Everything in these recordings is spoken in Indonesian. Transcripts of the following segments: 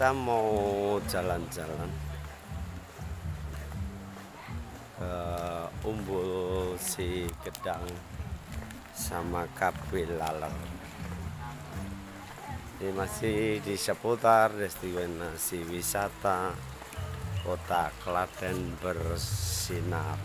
kita mau jalan-jalan ke Umbul Si Gedang sama Kabil Laler. Ini masih di seputar destinasi wisata Kota Klaten bersinar.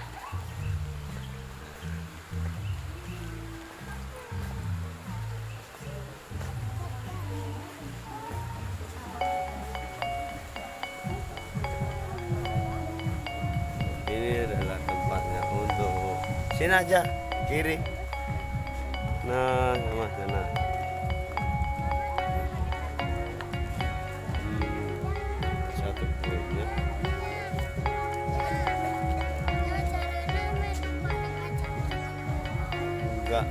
Ini adalah tempatnya untuk sini aja kiri. Nah, sama sana. Satu poinnya. Enggak.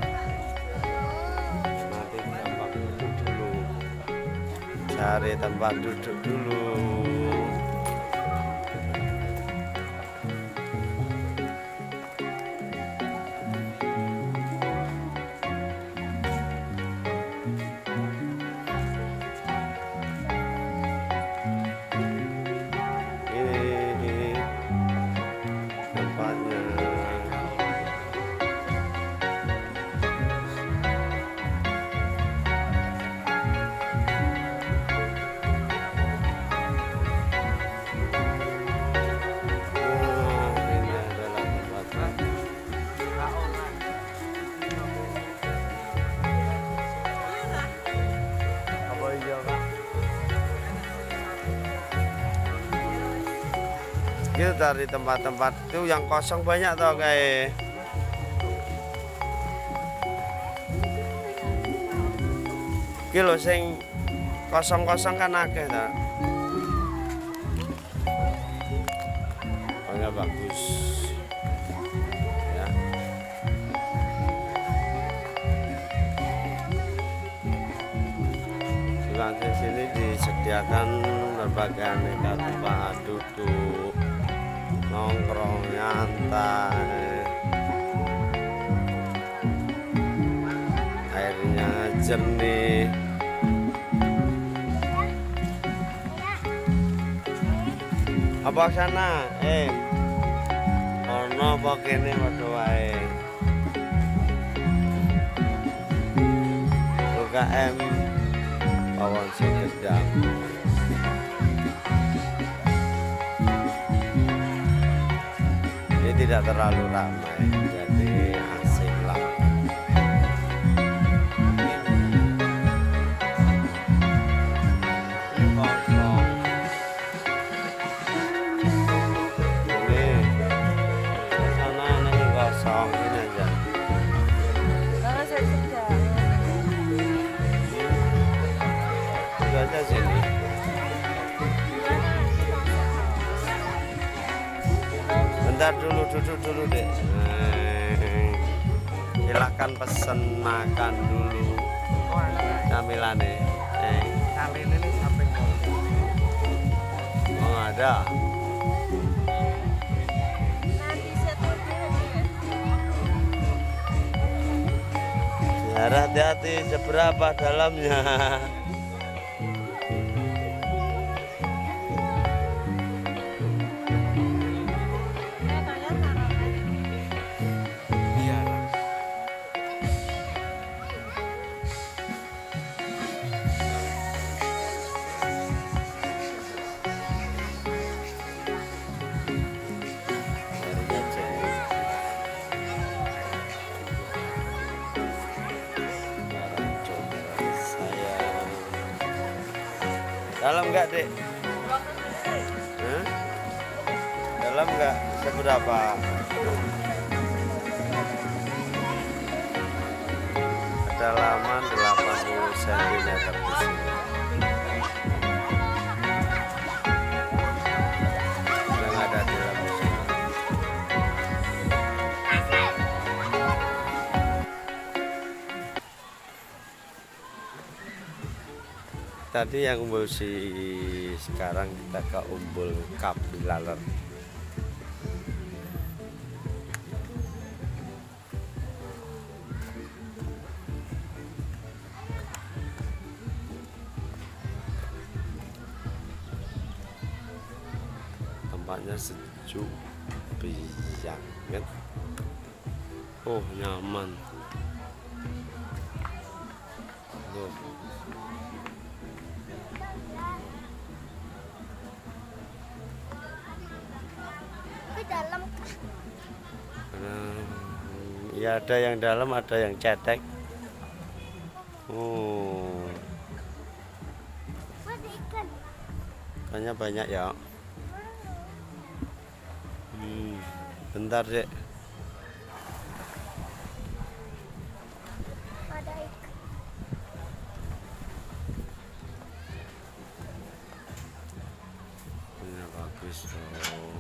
Nanti tempat duduk dulu. Cari tempat duduk dulu. Ini tempatnya. Ini adalah tempatnya. Apa iya, Kak? Kita dari tempat-tempat itu yang kosong banyak toh kayak. Iki lho sing kosong-kosong kan akeh ta. Pokoknya bagus. Ya. Juga di sini disediakan berbagai aneka tempat duduk, nongkrong, nyantai. Airnya jernih. Apa sana? Ono apa kene padha wae. UKM Pawon Si Gedang. Ini tidak terlalu ramai, jadi asik lah. Ini aja. Itu aja sini. Bentar dulu, duduk dulu deh. Silakan pesen makan dulu. Camilannya. Kali ini samping Oh ada. Hati-hati seberapa dalamnya. Dalam enggak, Dek? Hah? Dalam enggak? Seberapa? Kedalaman 80 cm di sini. Yang ada di dalam sini. Tadi yang Umbul Si, sekarang kita ke Umbul Kabil Laler. tempatnya sejuk banget. Oh, nyaman. Tuh. Di dalam. Ya ada yang dalam, ada yang cetek. Oh, Ada ikan. ikannya banyak ya. Bentar dek. Ada ikan. Ini bagus loh.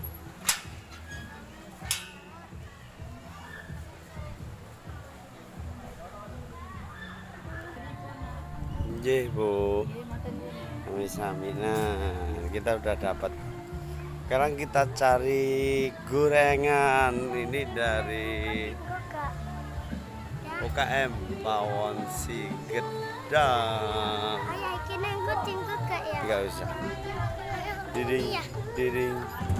Nggih, Bu. Sami-sami. Nah, kita udah dapat. Sekarang kita cari gorengan. Ini dari Kakak. Ya. UKM Pawon Sigedang. Ayah ikan yang kucing kakak ya. Enggak usah. Diding, Iya. diding.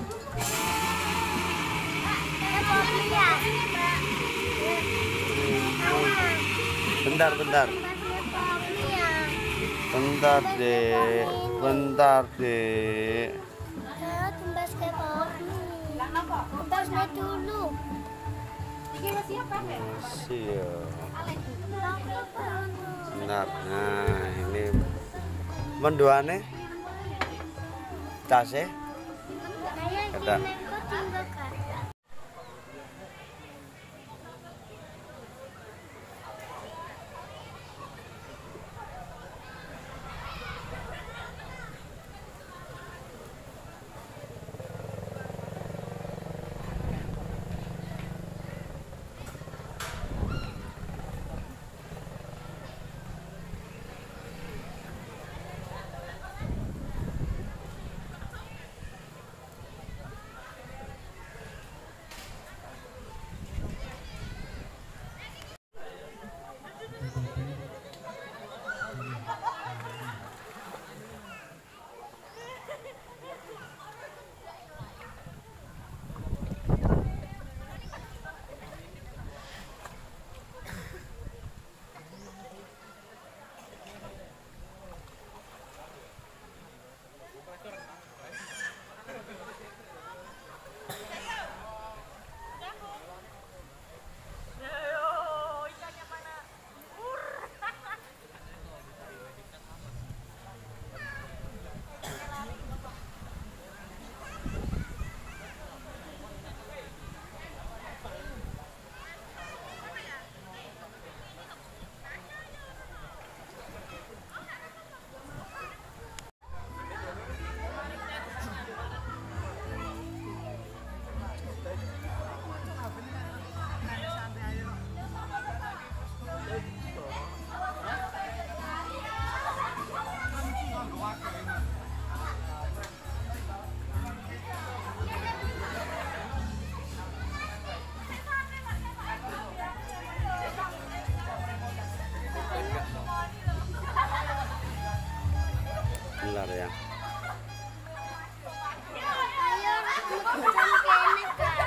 Ya kopi ya. Bentar, bentar. Kopi ya. Bentar, Dek. Bentar, Dek. Saya tumbas ke kopi. Tumbasnya dulu. Masih ya. Bentar. Nah, ini mendoane case Ayah ada. ikan yang kucing kakak. Bentar ya. Ayo, bukan kene kak.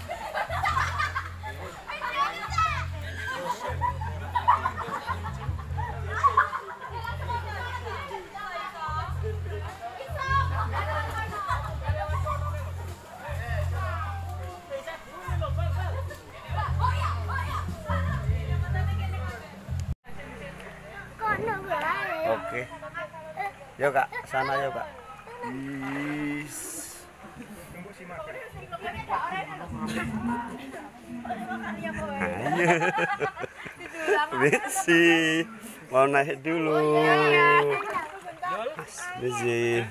Kok nunggu aja? Oke. Yuk Kak, sana yuk Kak. Is. Ayo. Bisi, mau naik dulu. Bisi.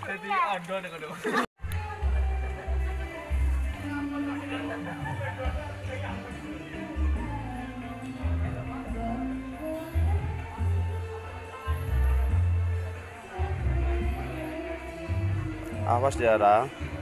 Awas Diara.